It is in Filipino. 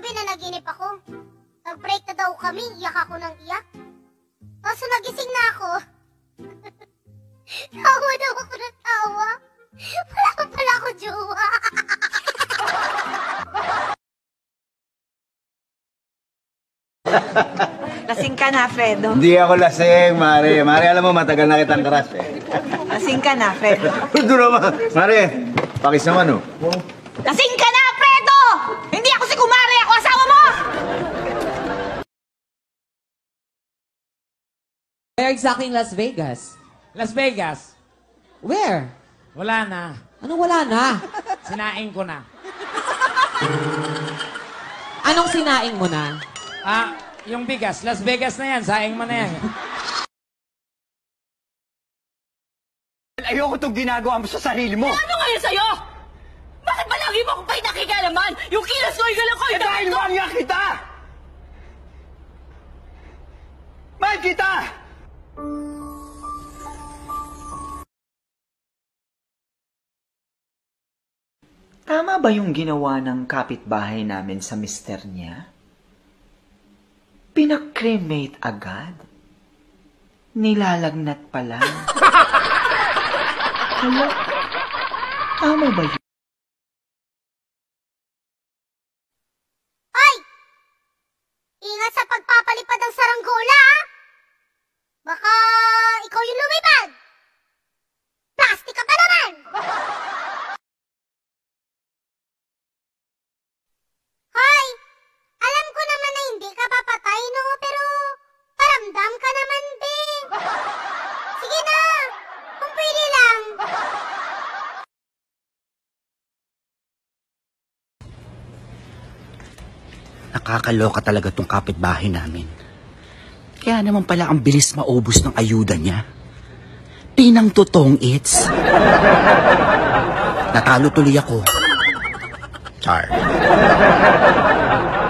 kagabi na naginip ako. Nag-break na daw kami, iyak ako ng iyak. Kaso nagising na ako. Tawa daw ako ng tawa. Wala ka pala ako jowa. Lasing ka na, Fredo. Hindi ako lasing, Mare. Mare, alam mo, matagal na kitang crush eh. Lasing ka na, Fredo. Ito naman. Mare, pakis naman oh. Lasing ka na, Fredo! Hindi ako si Kumare, ako asawa mo! Where exactly in Las Vegas? Las Vegas. Where? Wala na. Anong wala na? Sinaing ko na. Anong sinaing mo na? Yung bigas. Las Vegas na yan. Saing mo na yan. Ayoko itong ginagawa mo sa sarili mo. Ano ngayon sa'yo? Bakit ba lagi mo akong pinakikalaman? Yung kilas-koy-galang ko yung Dahil mahal nga kita! Mahal kita! Tama ba yung ginawa ng kapitbahay namin sa mister niya? Pinakremate agad? Nilalagnat pa lang? Hala, tama ba yun? Ay! Ingat sa pagpapalipad ng saranggola, ha? Baka ikaw yung lumipad. Plastic ka pa naman! Hoy! Alam ko naman na hindi ka papatay, no? Pero paramdam ka naman, be. Sige na! Kung pwede lang. Nakakaloka talaga tong kapitbahay namin. Kaya naman pala ang bilis maubos ng ayuda niya. Pinang totoong its. Natalo tuloy ako. Char.